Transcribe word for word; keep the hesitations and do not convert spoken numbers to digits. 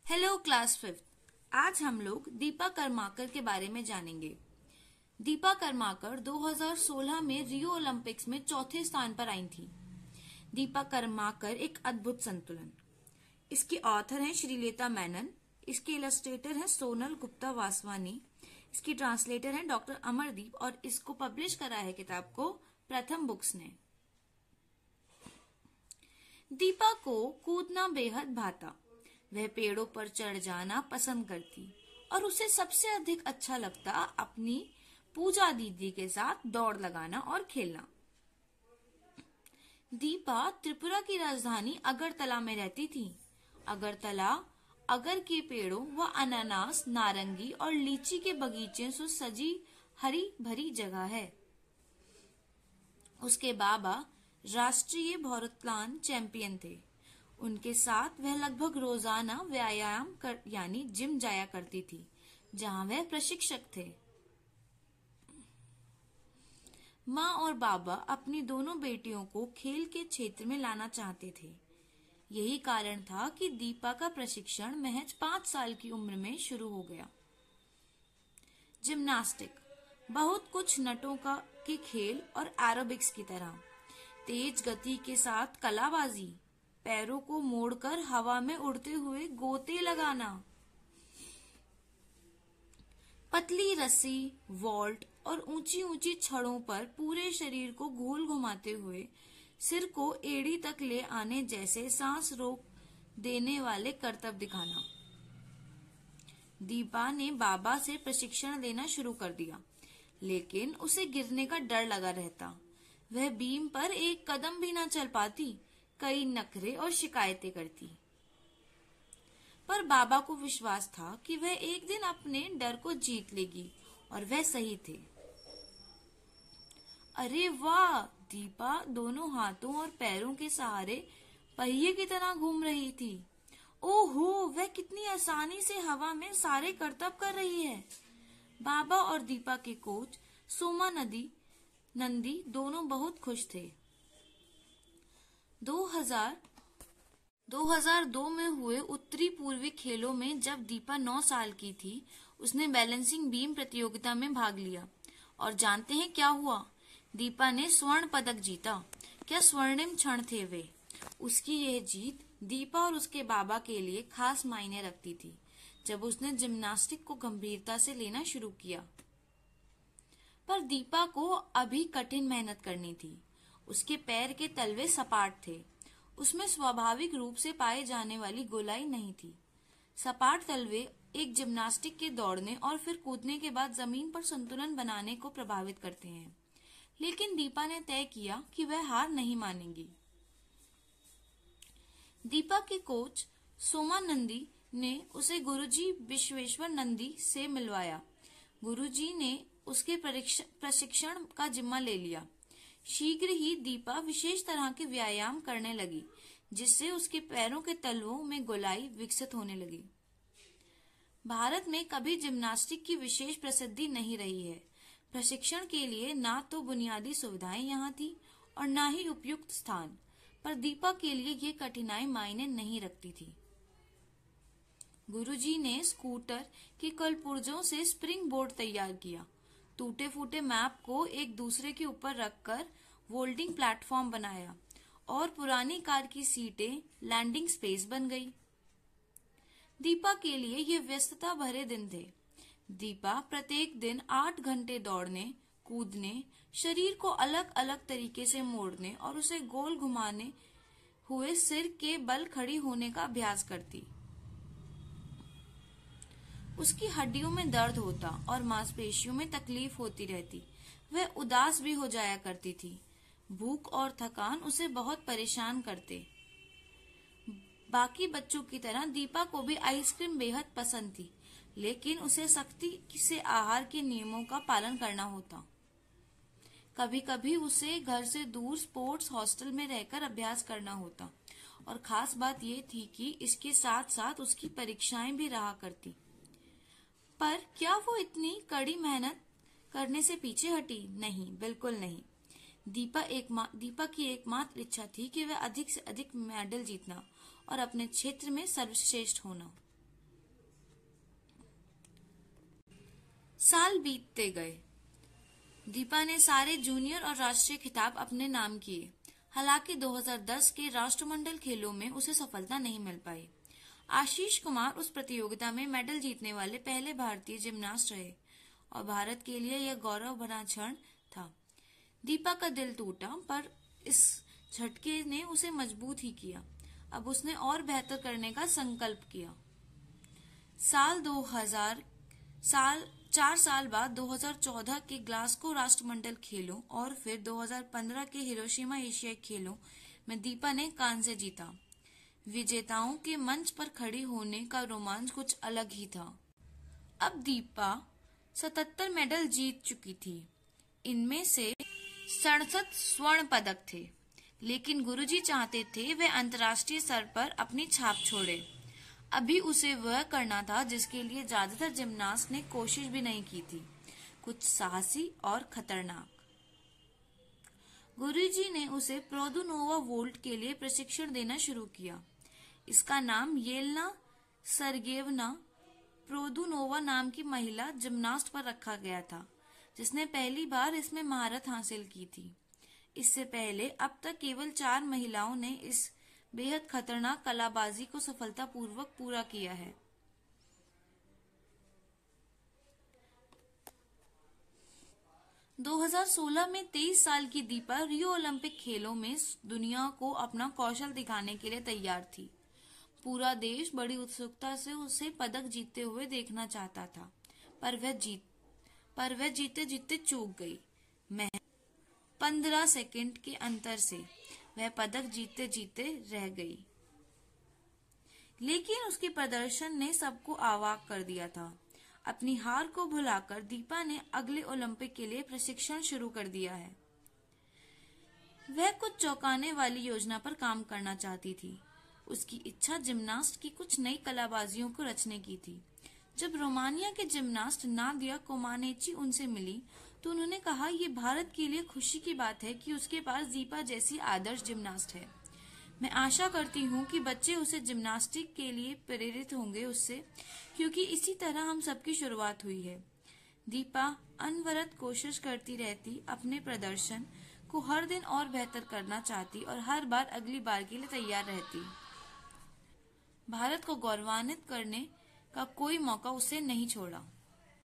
Hello class fifth. आज हम लोग दीपा कर्माकर के बारे में जानेंगे। दीपा कर्माकर दो हज़ार सोलह में रियो ओलंपिक्स में चौथे स्थान पर आई थी। दीपा कर्माकर एक अद्भुत संतुलन। इसके ऑथर हैं श्रीलेता मेनन, इसके इलस्ट्रेटर हैं सोनल गुप्ता वासवानी, इसकी ट्रांसलेटर हैं डॉक्टर अमरदीप और इसको पब्लिश करा है किताब को प्रथम बुक्स ने। दीपा को कूदना बेहद भाता। वह पेड़ों पर चढ़ जाना पसंद करती और उसे सबसे अधिक अच्छा लगता अपनी पूजा दीदी के साथ दौड़ लगाना और खेलना। दीपा त्रिपुरा की राजधानी अगरतला में रहती थी। अगरतला अगर के पेड़ों व अनानास, नारंगी और लीची के बगीचे से सजी हरी भरी जगह है। उसके बाबा राष्ट्रीय भारोत्तोलन चैंपियन थे। उनके साथ वह लगभग रोजाना व्यायाम कर यानी जिम जाया करती थी, जहां वह प्रशिक्षक थे। माँ और बाबा अपनी दोनों बेटियों को खेल के क्षेत्र में लाना चाहते थे। यही कारण था कि दीपा का प्रशिक्षण महज पांच साल की उम्र में शुरू हो गया। जिम्नास्टिक बहुत कुछ नटों का के खेल और एरोबिक्स की तरह। तेज गति के साथ कलाबाजी, पैरों को मोड़कर हवा में उड़ते हुए गोते लगाना, पतली रस्सी, वॉल्ट और ऊंची ऊंची छड़ों पर पूरे शरीर को गोल घुमाते हुए सिर को एड़ी तक ले आने जैसे सांस रोक देने वाले करतब दिखाना। दीपा ने बाबा से प्रशिक्षण लेना शुरू कर दिया, लेकिन उसे गिरने का डर लगा रहता। वह बीम पर एक कदम भी न चल पाती, कई नखरे और शिकायतें करती। पर बाबा को विश्वास था कि वह एक दिन अपने डर को जीत लेगी और वह सही थे। अरे वाह! दीपा दोनों हाथों और पैरों के सहारे पहिए की तरह घूम रही थी। ओहो, वह कितनी आसानी से हवा में सारे करतब कर रही है। बाबा और दीपा के कोच सोमा नदी नंदी दोनों बहुत खुश थे। दो हज़ार दो में हुए उत्तरी पूर्वी खेलों में जब दीपा नौ साल की थी, उसने बैलेंसिंग बीम प्रतियोगिता में भाग लिया। और जानते हैं क्या हुआ? दीपा ने स्वर्ण पदक जीता। क्या स्वर्णिम क्षण थे वे। उसकी यह जीत दीपा और उसके बाबा के लिए खास मायने रखती थी। जब उसने जिम्नास्टिक को गंभीरता से लेना शुरू किया, पर दीपा को अभी कठिन मेहनत करनी थी। उसके पैर के तलवे सपाट थे। उसमें स्वाभाविक रूप से पाए जाने वाली गोलाई नहीं थी। सपाट तलवे एक जिम्नास्टिक के दौड़ने और फिर कूदने के बाद जमीन पर संतुलन बनाने को प्रभावित करते हैं। लेकिन दीपा ने तय किया कि वह हार नहीं मानेगी। दीपा के कोच सोमा नंदी ने उसे गुरुजी विश्वेश्वर नंदी से मिलवाया। गुरुजी ने उसके प्रशिक्षण का जिम्मा ले लिया। शीघ्र ही दीपा विशेष तरह के व्यायाम करने लगी, जिससे उसके पैरों के तलवों में गोलाई विकसित होने लगी। भारत में कभी जिम्नास्टिक की विशेष प्रसिद्धि नहीं रही है। प्रशिक्षण के लिए ना तो बुनियादी सुविधाएं यहाँ थी और ना ही उपयुक्त स्थान, पर दीपा के लिए ये कठिनाई मायने नहीं रखती थी। गुरुजी ने स्कूटर के कलपुर्जों से स्प्रिंग बोर्ड तैयार किया। टूटे फूटे मैप को एक दूसरे के ऊपर रखकर फोल्डिंग प्लेटफॉर्म बनाया और पुरानी कार की सीटें लैंडिंग स्पेस बन गई। दीपा के लिए ये व्यस्तता भरे दिन थे। दीपा प्रत्येक दिन आठ घंटे दौड़ने, कूदने, शरीर को अलग अलग तरीके से मोड़ने और उसे गोल घुमाने हुए सिर के बल खड़ी होने का अभ्यास करती। उसकी हड्डियों में दर्द होता और मांसपेशियों में तकलीफ होती रहती। वह उदास भी हो जाया करती थी। भूख और थकान उसे बहुत परेशान करते। बाकी बच्चों की तरह दीपा को भी आइसक्रीम बेहद पसंद थी, लेकिन उसे सख्ती से आहार के नियमों का पालन करना होता। कभी कभी उसे घर से दूर स्पोर्ट्स हॉस्टल में रहकर अभ्यास करना होता और खास बात यह थी कि इसके साथ साथ उसकी परीक्षाएं भी रहा करती। पर क्या वो इतनी कड़ी मेहनत करने से पीछे हटी? नहीं, बिल्कुल नहीं। दीपा एक दीपा की एकमात्र इच्छा थी कि वह अधिक से अधिक मेडल जीतना और अपने क्षेत्र में सर्वश्रेष्ठ होना। साल बीतते गए। दीपा ने सारे जूनियर और राष्ट्रीय खिताब अपने नाम किए। हालांकि दो हज़ार दस के राष्ट्रमंडल खेलों में उसे सफलता नहीं मिल पाई। आशीष कुमार उस प्रतियोगिता में मेडल जीतने वाले पहले भारतीय जिम्नास्ट रहे और भारत के लिए यह गौरव भरा क्षण था। दीपा का दिल टूटा, पर इस झटके ने उसे मजबूत ही किया। अब उसने और बेहतर करने का संकल्प किया। साल दो हज़ार साल चार साल बाद दो हज़ार चौदह के ग्लासगो राष्ट्रमंडल खेलों और फिर दो हज़ार पंद्रह के हिरोशिमा एशियाई खेलों में दीपा ने कांस्य जीता। विजेताओं के मंच पर खड़ी होने का रोमांच कुछ अलग ही था। अब दीपा सतहत्तर मेडल जीत चुकी थी। इनमें से सड़सठ स्वर्ण पदक थे, लेकिन गुरुजी चाहते थे वह अंतर्राष्ट्रीय स्तर पर अपनी छाप छोड़े। अभी उसे वह करना था जिसके लिए ज्यादातर जिम्नास्ट ने कोशिश भी नहीं की थी, कुछ साहसी और खतरनाक। गुरुजी ने उसे प्रोदुनोवा वोल्ट के लिए प्रशिक्षण देना शुरू किया। इसका नाम येलेना सर्गेयवना प्रोदुनोवा नाम की महिला जिम्नास्ट पर रखा गया था, जिसने पहली बार इसमें महारत हासिल की थी। इससे पहले अब तक केवल चार महिलाओं ने इस बेहद खतरनाक कलाबाजी को सफलतापूर्वक पूरा किया है। दो हज़ार सोलह में तेईस साल की दीपा रियो ओलंपिक खेलों में दुनिया को अपना कौशल दिखाने के लिए तैयार थी। पूरा देश बड़ी उत्सुकता से उसे पदक जीतते हुए देखना चाहता था, पर वह जीत पर वह जीते जीते चूक गई। मैं पंद्रह सेकंड के अंतर से वह पदक जीते जीते रह गई, लेकिन उसके प्रदर्शन ने सबको अवाक कर दिया था। अपनी हार को भुलाकर दीपा ने अगले ओलंपिक के लिए प्रशिक्षण शुरू कर दिया है। वह कुछ चौंकाने वाली योजना पर काम करना चाहती थी। उसकी इच्छा जिम्नास्ट की कुछ नई कलाबाजियों को रचने की थी। जब रोमानिया के जिम्नास्ट नादिया कोमानेची उनसे मिली तो उन्होंने कहा, ये भारत के लिए खुशी की बात है कि उसके पास दीपा जैसी आदर्श जिम्नास्ट है। मैं आशा करती हूँ कि बच्चे उसे जिम्नास्टिक के लिए प्रेरित होंगे उससे, क्योंकि इसी तरह हम सबकी शुरुआत हुई है। दीपा अनवरत कोशिश करती रहती, अपने प्रदर्शन को हर दिन और बेहतर करना चाहती और हर बार अगली बार के लिए तैयार रहती। भारत को गौरवान्वित करने का कोई मौका उसे नहीं छोड़ा।